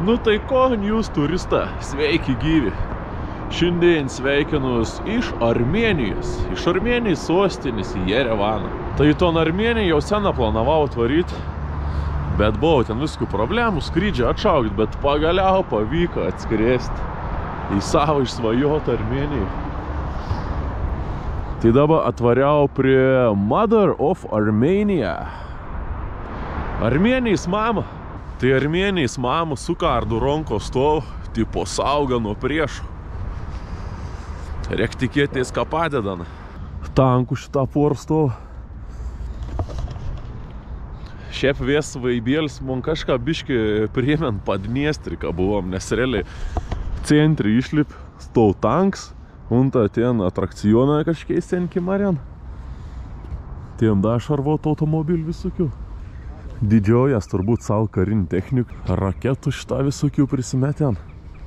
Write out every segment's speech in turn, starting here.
Nu tai ko, jūs turista, sveiki gyvi. Šiandien sveikinus iš Armėnijos. Iš Armėnijos sostinės į Jerevaną. Tai ton Armėniją jau seną planavau atvaryti, bet buvo ten viskų problemų, skrydžią atšaukti, bet pagaliau pavyko atskrėsti į savo išsvajotą Armėniją. Tai dabar atvariau prie Mother of Armenia. Armėnijos mama. Tai Armėnijos mama su kardu ronko stov, tipo sauga nuo priešų. Reik tikėtis, ką padedana. Tankų šitą porstov. Šiaip vis vaibėlis, man kažką biški priėmėn Padniestriką buvom, nes realiai centri išlip, stov tanks, unta ten atrakcioną kažkiais senkimaren. Ten da šarvot automobilių visokių. Didžiojas turbūt savo karinį technikų, raketų šitą visokių prisimetėn.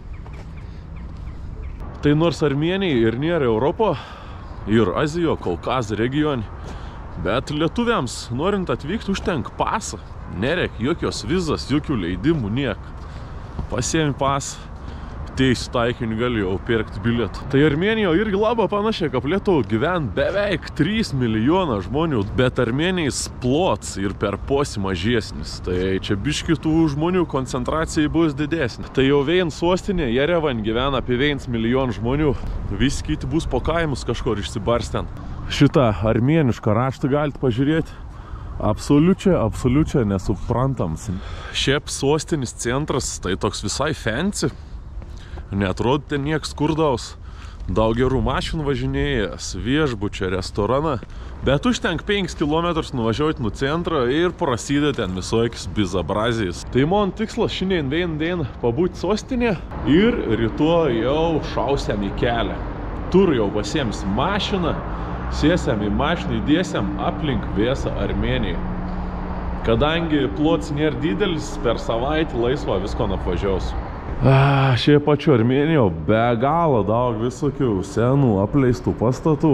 Tai nors Armėnija ir nėra Europo, ir Azijo, Kaukazo regione, bet lietuviams, norint atvykti, užtenka pasą. Nereik jokios vizas, jokių leidimų, niek. Pasiemi pasą, teisų taikiniu gali jau pirkti bilietą. Tai Armėnijoje irgi labai panašiai, kaip Lietuvoje gyvena beveik 3 milijoną žmonių, bet Armėnijos plots ir per posį mažesnis. Tai čia biški tų žmonių koncentracija bus didesnė. Tai jau vien sostinė Jerevan gyvena apie 1 milijoną žmonių. Visi kiti bus po kaimus kažkur išsibarsten. Šitą armėnišką raštą galite pažiūrėti. Absoliučiai nesuprantams. Šiaip sostinis centras, tai toks visai fancy. Neatrodo ten nieks skurdaus. Daug gerų mašinų važinėjas, viešbučia, restoraną. Bet užtenka 5 km nuvažiuoti nuo centro ir prasideda ten visokius bizabrazijas. Tai man tikslas šiandien vieną dieną pabūti sostinė ir rytoj jau šausiam į kelią. Tur jau pasiemsim mašiną, sėsiam į mašiną, įdėsiam aplink visą Armėniją. Kadangi plots nėra didelis, per savaitę laisvą visko apvažiausiu. Šiaip pačiu Armėnijoje be galo daug visokių senų apleistų pastatų.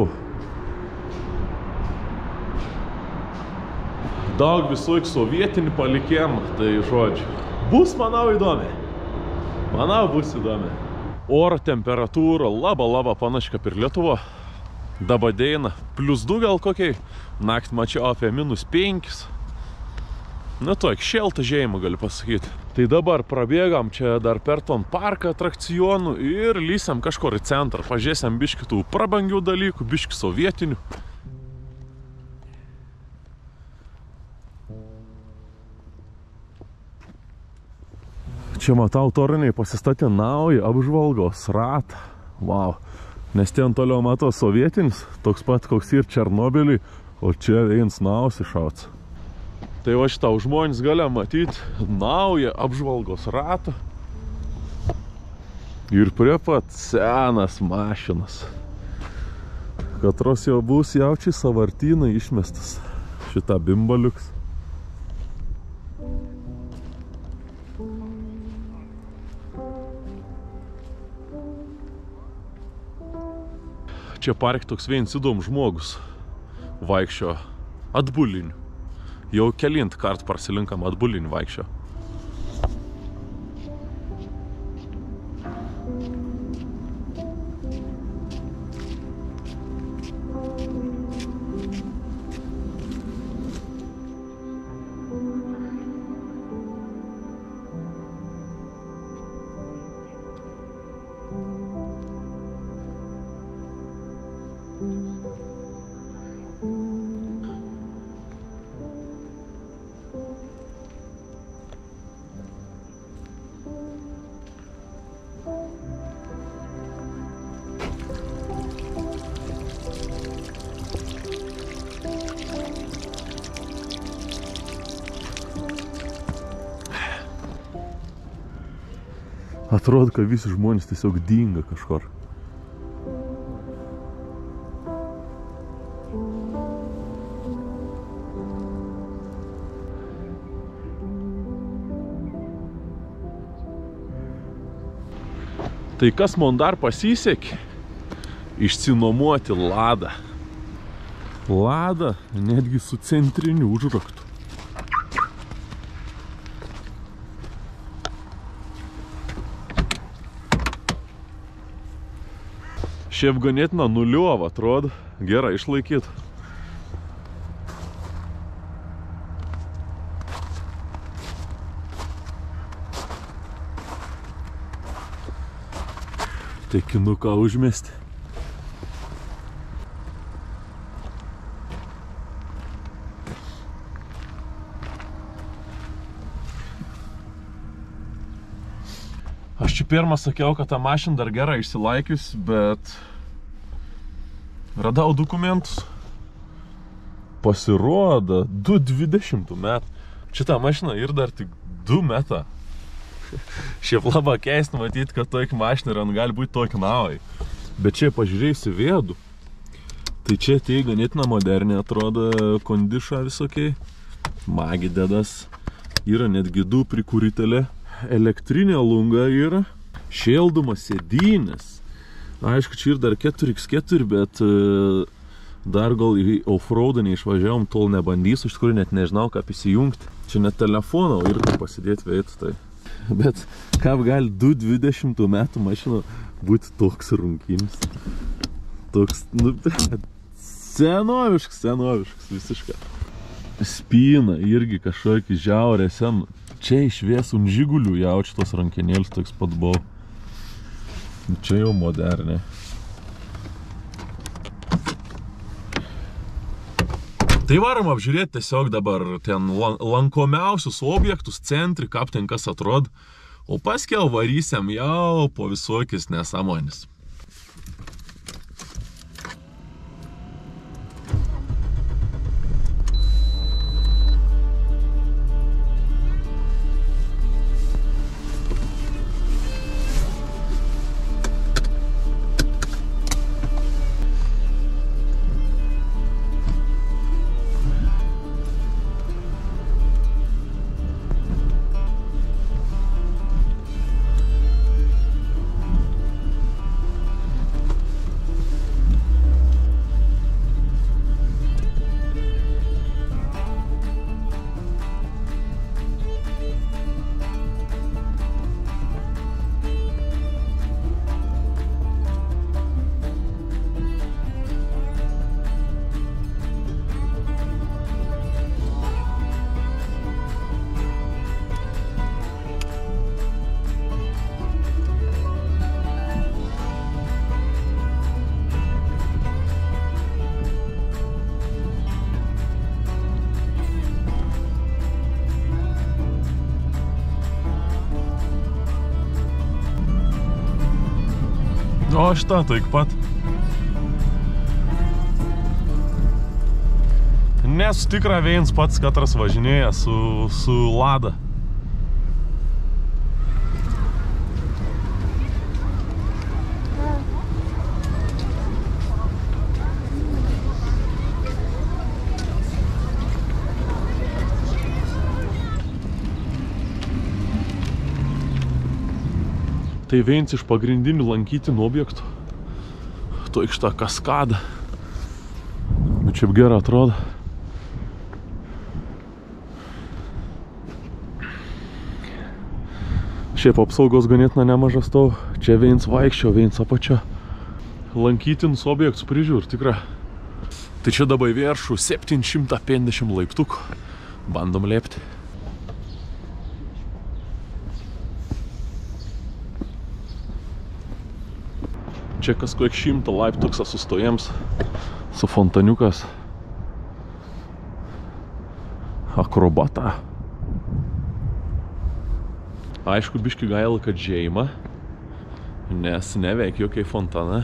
Daug visokių sovietinių palikėm, tai žodžiu. Bus, manau, įdomi. Manau, bus įdomi. Oro temperatūra labai panaši kaip ir Lietuva. Dabar deina +2 gal kokiai. Naktį mačiau apie -5. Nu, toik šeltą žiemą galiu pasakyti. Tai dabar prabėgam čia dar per ton parką atrakcionų ir lysam kažkur į centrą. Pažiūrėsim biški tų prabangių dalykų, biški sovietinių. Čia matau toriniai pasistatė naują apžvalgos ratą. Wow. Nes ten toliau matau sovietinis, toks pat koks ir Černobyliui, o čia vienas naus išauts. Tai va šitą žmonės galia matyti naują apžvalgos ratą. Ir prie pat senas mašinas. Katros jau bus jaučiai savartynai išmestas. Šitą bimbaliuks. Čia parke toks vienas įdomus žmogus vaikščio atbuliniu. Jau kelint kartą prasilinkam atbulinį vaikščio. Atrodo, kad visi žmonės tiesiog dinga kažkur. Tai kas man dar pasisekė? Išsinuomoti Ladą. Ladą netgi su centriniu užraktu. Šiaip ganėtina nuliova, atrodo, gerai išlaikyt. Tekinuką užmesti. Aš čia pirmą sakiau, kad ta mašina dar gerai išsilaikius, bet radau dokumentus. Pasirodo, 2020 metų. Šitą mašiną ir dar tik 2 metą. Šiaip labai keista matyti, kad tokia mašina ir gali būti tokia nauja. Bet čia pažiūrėjusi vėdų, tai čia tai ganėtina moderniai atrodo, kondiša visokiai. Magi dedas. Yra netgi 2 prikūritelė. Elektrinė lunga yra, šėldumas sėdynės. Aišku, čia ir dar 4x4, bet dar gal į offroadą neišvažiavom, tol nebandysiu, iš tikrųjų net nežinau, ką įsijungti. Čia net telefoną ir pasidėti veitų tai. Bet kaip gali 2020 metų mašina būti toks runkinis. Toks, nu, senoviškas visiškai. Spyna irgi kažkokį žiaurę seną. Čia išvies un žigulių jaučiu tos rankenėlis toks pat buvo. Čia jau modernė. Tai varom apžiūrėti tiesiog dabar ten lankomiausius objektus centri, kaip ten kas atrodo. O paskiau varysiam jau po visokius nesąmonis. O šitą taik pat. Nesu tikra viens pats katras važinėja su Lada. Tai vienas iš pagrindinių lankytinų objektų. Toik šitą kaskadą. Bet šiaip gerai atrodo. Šiaip apsaugos ganėtina nemažas tau. Čia vienas vaikščio, vienas apačio. Lankytinus objektus prižiūr, tikra. Tai čia dabar viršų 750 laiptukų. Bandom lėpti. Čia kas kokiek 100 laiptuksą sustojams su fontaniukas. Akrobata. Aišku, biški gaila, kad žiema, nes neveik jokiai fontana.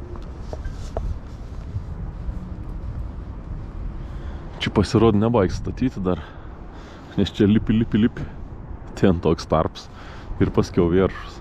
Čia pasirodo nebaig statyti dar, nes čia lipi. Ten toks tarps ir paskiau viršus.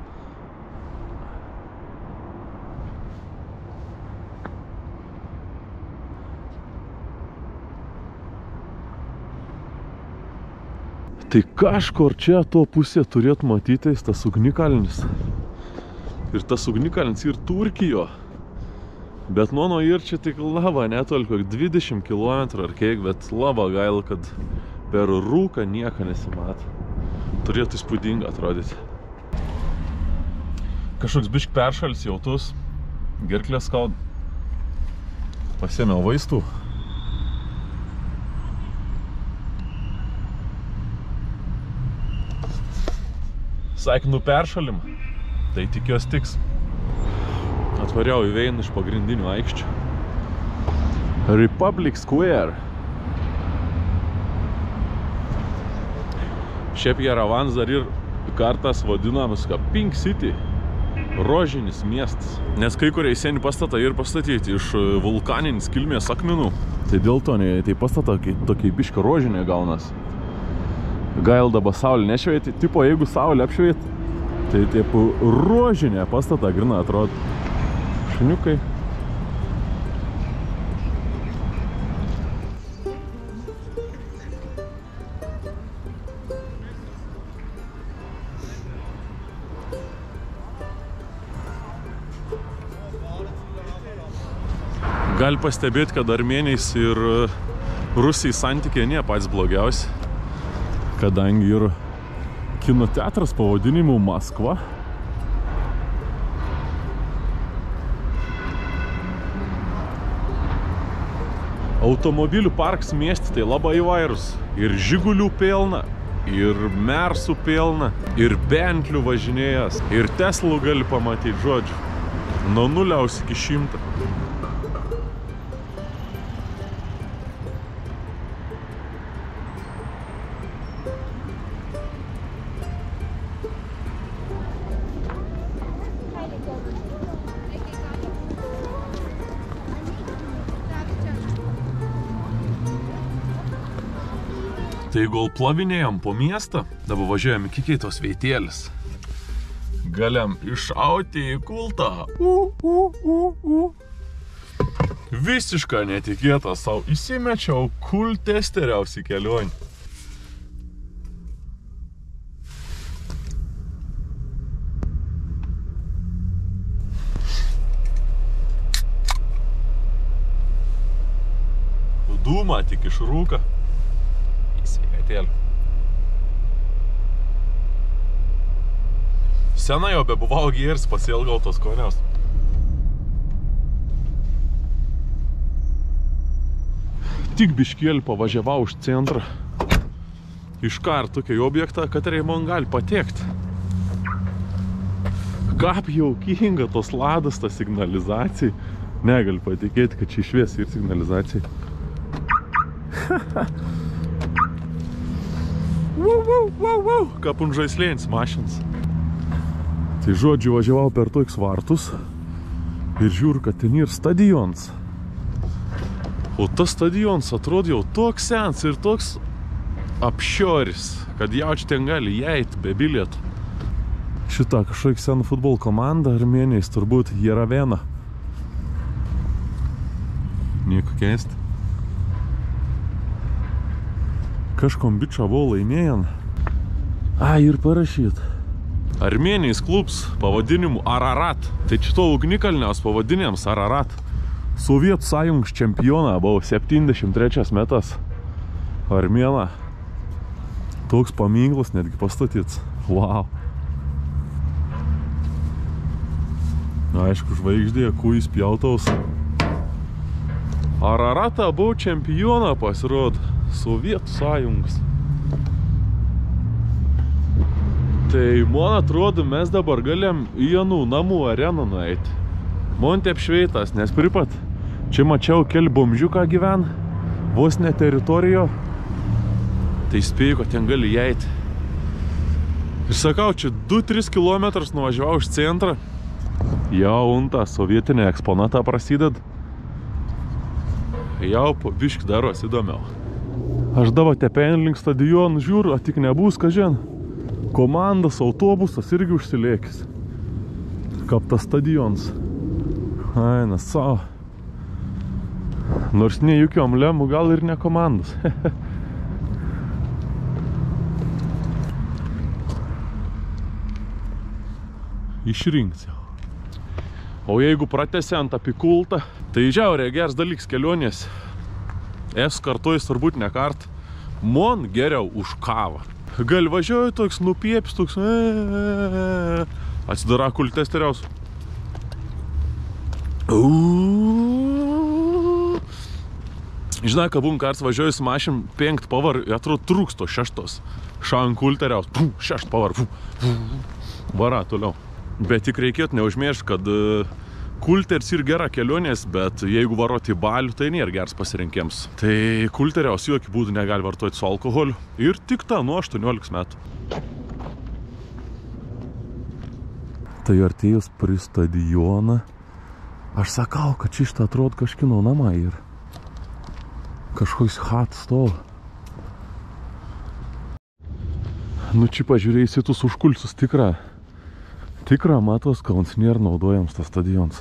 Tai kažkur čia to pusė turėtų matytis tas ugnikalnis. Ir tas ugnikalnis ir Turkijo. Bet mano ir čia tik lava netoli 20 km ar kiek, bet lava gaila, kad per rūką nieko nesimato. Turėtų įspūdinga atrodyti. Kažkoks bišk peršalis jautus. gerklės skauda. Pasėmiau vaistų. Sakinų peršalimą. Tai tikiuos tiks. Atvariau į vieną iš pagrindinių aikščių. Republic Square. Šiaip Jerevanas dar ir kartas vadinamas kaip Pink City. Rožinis miestas. Nes kai kurie seni pastatai ir pastatyti iš vulkaninės kilmės akmenų. Tai dėl to tai pastatai tokie biški rožinė gaunas. Gail dabar saulė nešveiti. Tipo, jeigu saulė apšveit, tai taip rožinė pastata grina atrodo. Šuniukai. Gali pastebėti, kad Armėnijos ir Rusijai santykiai ne pats blogiausi, kadangi ir kino teatras pavadinimu Maskva. Automobilių parkas mieste tai labai įvairūs. Ir Žigulių pilna, ir Mersų pilna, ir Bentlių važinėjas, ir Teslų gali pamatyti, žodžiu. Nuo 0 iki 100. Tai jeigu plavinėjom po miestą, dabar važiuojam iki kitos veitėlis. Galiam iššauti į kultą. Visišką netikėtą savo įsimečiau kultesteriausią kelionį. Dūmą tik iš rūką. Senai jau bebuvau gėris, pasiilgau tos skonios. Tik biškėlį pavažiavau už centrą. Iš karto tokį objektą, kad man gali patekti. Kaip jaukinga tos ladas, ta signalizacija. Negali patikėti, kad čia išvies ir signalizacija. Kaip un žaislėnis mašins. Tai žodžiu, važiavau per toks vartus ir žiūriu, kad ten ir stadions. O tas stadions atrodo jau toks sens ir toks apšioris, kad jaučiu ten gali įeit be bilietų. Šitą kažkokia sena futbolo komanda Armėnijos turbūt Jeravena. Nieko keisti. Kažkom bičą buvo laimėjan. Ir parašyt. Armėnijos klubs pavadinimu Ararat. Tai šito ugnikalniaus pavadinėms Ararat. Sovietų sąjungos čempioną buvo 73 metas. Armėna. Toks paminklas netgi pastatyts. Wow. Aišku, žvaigždė, kūjis pjautaus. Araratą buvo čempioną pasirodo. Sovietų sąjungos. Tai, man atrodo, mes dabar galėm į Janų namų areną nueiti. Man taip šveitas, nes pripat, čia mačiau keli bomžiuką gyven, vos ne teritorijo. Tai spėjau, kad ten gali įeiti. Ir sakau, čia 2-3 kilometrus nuvažiavau iš centrą. Jau unta sovietinė eksponata prasideda. Jau po biškį daros įdomiau. Aš dabar tepen link stadionų žiūriu, tik nebus, kažin. Komandas, autobusas irgi užsilėkis. Kaip tas stadions. Aina, savo. Nors ne jokiom lemų, gal ir ne komandos. Išrinks jau. O jeigu pratęsiant apie kultą, tai žiauriai geras dalyks kelionės. Esu kartojus turbūt ne kart. Man geriau už kavą. Gal važiuoju toks nupieps, toks atsidara kultesteriaus. Žinai, kad būm karts važiuoju su mašin 5 pavar, atrodo, trūksto 6. Šaun kulteriaus, 6 pavar, vara toliau. Bet tik reikėtų neužmiršti, kad kulteris ir gera kelionės, bet jeigu varoti balių, tai nėra geras pasirinkimas. Tai kulteriaus jokių būdų negali vartoti su alkoholiu ir tik tą nuo 18 metų. Tai artėjus prie stadioną, aš sakau, kad šitą atrodo kažkino namai ir kažkoks hat stovi. Nu, čia pažiūrėjus į tus užkulsius tikra matos, kad nėra naudojams tas stadionas.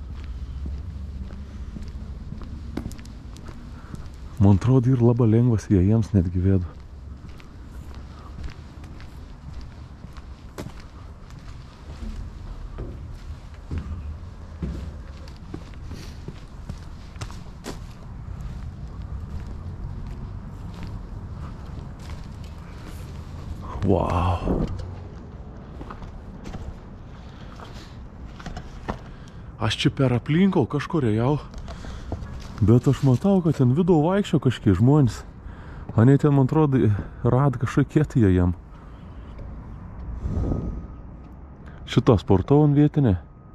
Man atrodo, ir labai lengvas jiems netgi vėdu. Wow. Aš čia per aplinko kažkur ėjau, bet aš matau, kad ten vidų vaikščio kažkiek žmonės. Ane ten, man atrodo, rad kažkokie tie jam. Šitą sportovan vietinė.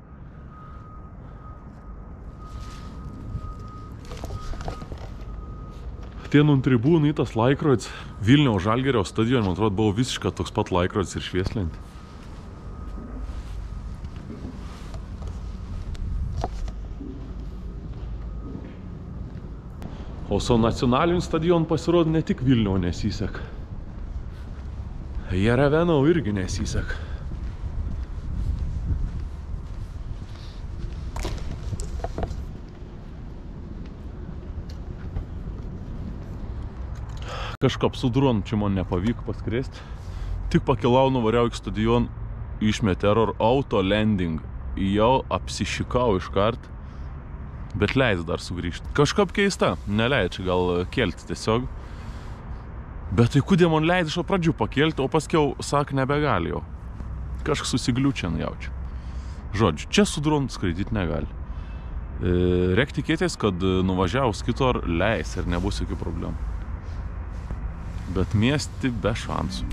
Ten ant tribūnų į tas laikrodis Vilniaus Žalgirio stadione, man atrodo, buvo visiškai toks pat laikrodis ir švieslenti. O su nacionaliniu stadionu pasirodo ne tik Vilniau nesisek. Jerevenau irgi nesisek. Kažkap su dronu čia man nepavyko paskrėsti. Tik pakilau, nuvariau į stadioną, išmetė error auto landing. Jau apsišikau iškart. Bet leidz dar sugrįžti. Kažkap keista, neleidžia gal kelti tiesiog. Bet tai kodėl man leidžia iš pradžių pakelti, o paskiau, sak, nebegali jau. Kažkas susigliučian jaučia. Žodžiu, čia su dronu skraidyti negali. Reik tikėtis, kad nuvažiavus kitur leis ir nebus jokių problemų. Bet miesti be šansų.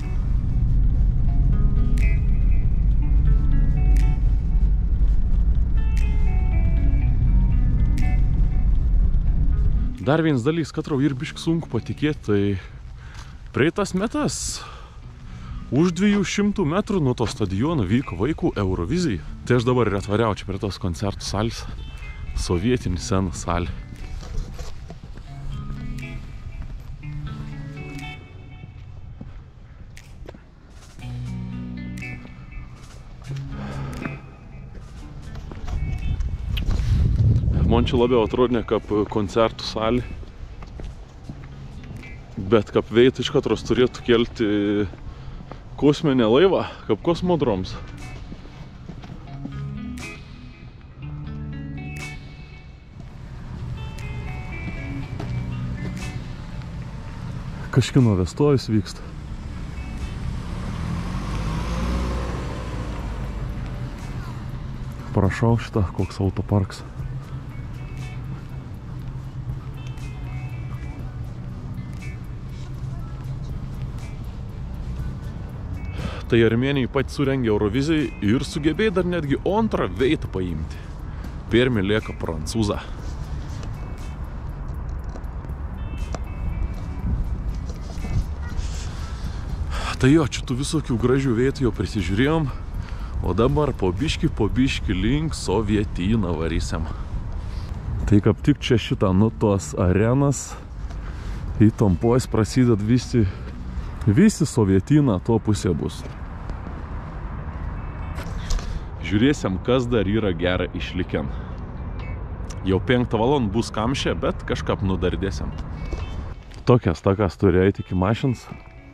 Dar vienas dalykas, kad ir biški sunku patikėti, tai praeitas metas už 200 metrų nuo to stadiono vyko vaikų Eurovizija. Tai aš dabar ir atvariau čia prie tos koncertų salės, sovietinį seną salę. Man čia labiau atrodo ne kaip koncertų salė, bet kaip veit iš katros turėtų kelti kosminę laivą, kaip kosmodroms. Kažkino vestuvės vyksta. Prašau šitą, koks autoparks. Tai armėniai pat surengė Eurovizijai ir sugebėjo dar netgi antrą vietą paimti. Pirmi lieka prancūza. Tai jo, čia tų visokių gražių vietų jau prisižiūrėjom, o dabar po biški link Sovietyną varysim. Tai kaip tik čia šitą nuo tos arenas į Tompojus prasideda visi Sovietyną to pusė bus. Žiūrėsim, kas dar yra gera išlikę. Jau 5 valandą bus kamšė, bet kažkap nudardėsim. Tokias takas turi eiti iki mašins.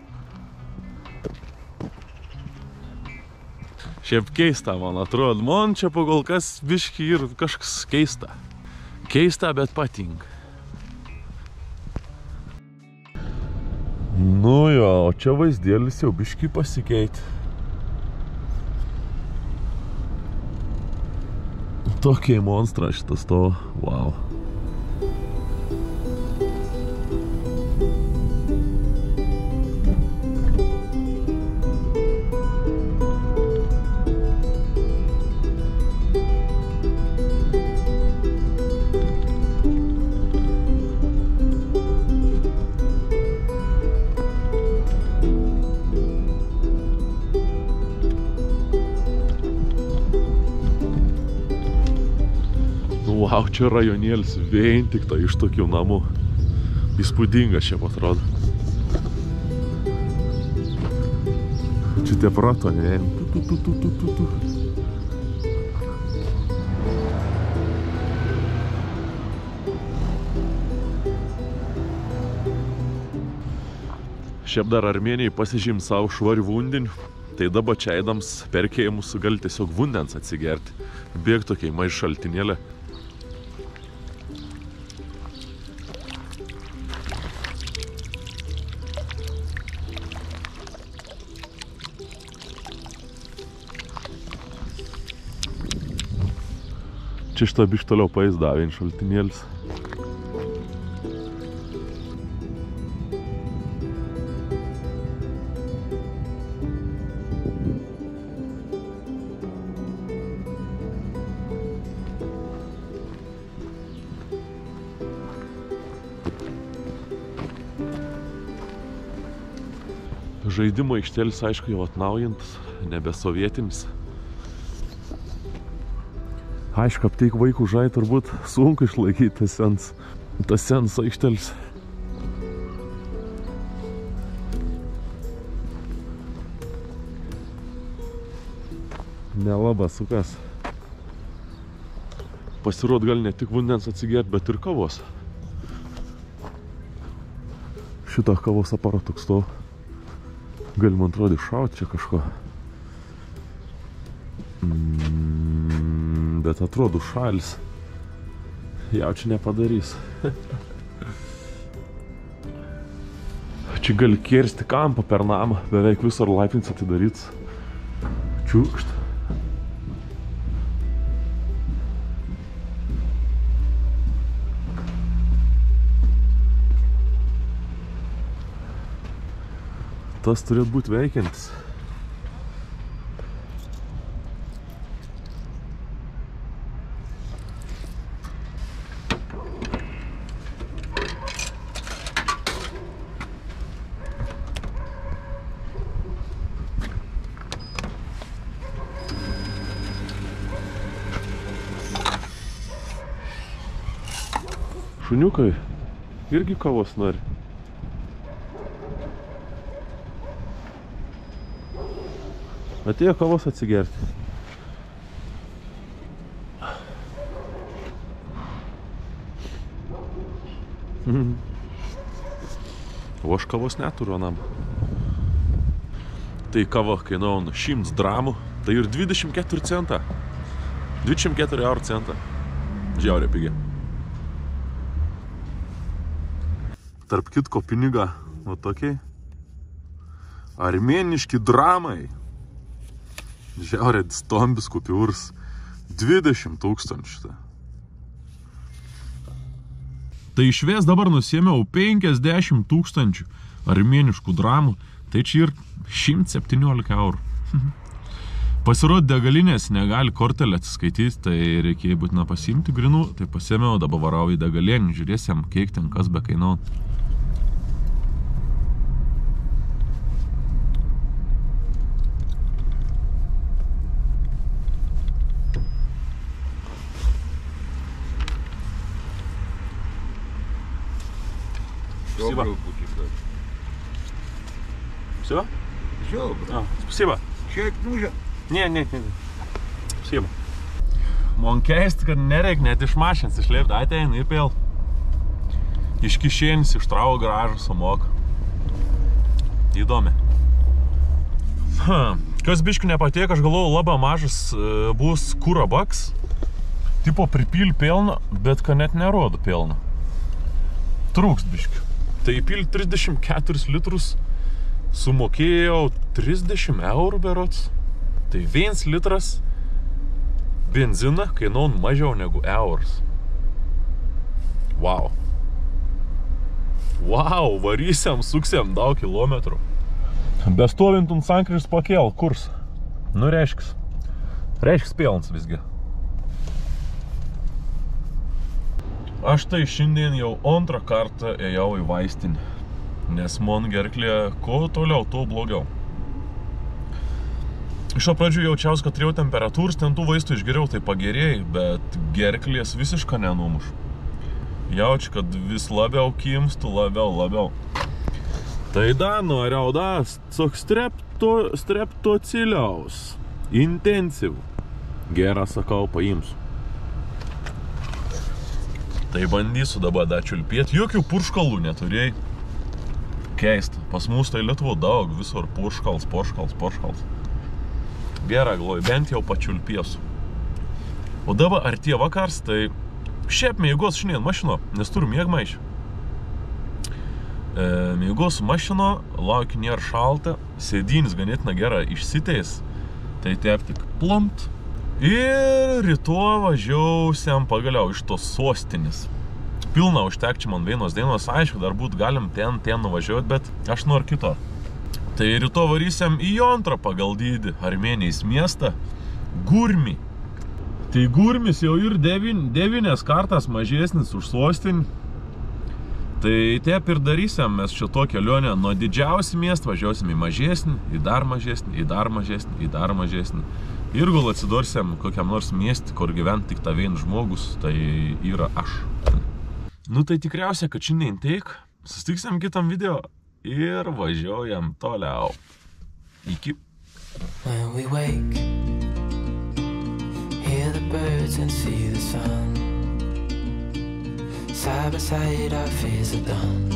Šiaip keista, man atrodo. Man čia pagal kas biški ir kažkas keista. Keista, bet patinka. Nu jo, o čia vaizdėlis jau biški pasikeitė. Tokie monstrai šitas to, wow. Wow, čia rajonėlis vien tik tai iš tokių namų. Įspūdingas čia atrodo. Čia tie pratoniai. Šiaip dar Armėnijai pasižym savo švarių vandeniu. Tai dabar čia eidams perkėjimus gali tiesiog vandens atsigerti. Bėg tokiai maži šaltinėlė. Čia šitą biškį toliau paeizdavė šaltinėlis. Žaidimo aikštelis, aišku, jau atnaujintas, nebe sovietinis. Aišku, apteik vaikų žai turbūt sunku išlaikyti tas sens aikštelis. Nelabas sukas. Pasirodo, gali ne tik vandens atsigerti, bet ir kavos. Šitą kavos aparatuks to. Gali, man atrodo, iššauti čia kažko. Bet atrodo šalis. Jau čia nepadarys. Čia gali kirsti kampą per namą. Beveik visur laiptinis atidaryts. Čiūkšt. Tas turėtų būti veikiantis. Šuniukai irgi kavos nori. Atėjo kavos atsigerti. O aš kavos neturiu anam. Tai kava kainavo 100 dramų, tai ir 24 centą. 24 eurų centą. Žiauriai pigiai. Tarp kitko pinigą, va tokiai. Armėniški dramai. Žiauriai stombis kupiūrs. 20 000. Tai išvės dabar nusėmiau 50 000 armėniškų dramų. Tai čia ir 117 eurų. Pasirodė degalinės negali kortelę atsiskaityti, tai reikėjo būtina pasiimti grinų. Tai pasėmiau, dabar varau į degalinį, žiūrėsim, kiek ten kas be kainau. Спасибо. Все? Все, брат. Спасибо. Чек нужен? Не. Спасибо. Man keist, kad nereik net iš mašins išlėpti, atein ir pėl. Iš kišėnis ištrauko garažą, sumok. Įdomi. Kas biškių nepatiek, aš galvoju, labai mažas bus kūro baks. Tipo pripil pelno, bet kad net nerodo pelno. Trūkst biškių. Tai įpil 34 litrus, sumokėjau 30 eurų berods. Tai 1 litras Benziną kainuoja mažiau negu euras. Wow. Wow, varysiam, suksiam daug kilometrų. Bestovintum sankryžs pakėl kurs. Nu, reiškis pelnas visgi. Aš tai šiandien jau antrą kartą ėjau į vaistinį, nes man gerklė kuo toliau, tuo blogiau. Iš pradžių jaučiausi, kad turėjau temperatūros, ten tų vaistų išgeriau, tai pagerėjai, bet gerklės visiškai nenumuš. Jaučiu, kad vis labiau kimstu, labiau. Tai norėjau streptociliaus. Intensyvų. Gerą, sakau, paimsiu. Tai bandysiu dabar čiulpėti. Jokių purškalų neturėjai. Keista. Pas mus tai Lietuvo daug, visur purškals. Gerą, galvoju, bent jau pačiulpėsiu. O dabar artėja vakars, tai šiaip mėgos šiandien mašino, nes turiu miegmaišį. Mėgos mašino, laukia nėra šalta, sėdynis ganėtina gera išsiteis, tai taip tik plumpt. Ir rytoj važiausiam pagaliau iš tos sostinės. Pilna užtekčia man vienos dienos, aišku, dar būt galim ten nuvažiuoti, bet aš noriu kito. Tai rytoj varysiam į antrą pagal dydį Armėnijos miestą, Gurmį. Tai Gurmis jau ir 9 kartas mažesnis už sostinį. Tai taip ir darysiam mes šito kelionę. Nuo didžiausių miestų važiuosim į mažesnį, į dar mažesnį. Ir gal atsidursiam kokiam nors miestį, kur gyvent tik ta vien žmogus, tai yra aš. Nu tai tikriausia, kad šiandien teik. Susitiksime kitam video ir važiuojam toliau. Iki. When we wake, hear the birds and see the sun. Side by side our fears are done.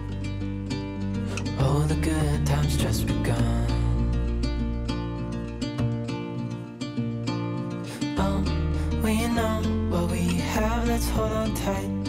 Oh, the good times just begun. Oh, we know what we have, let's hold on tight.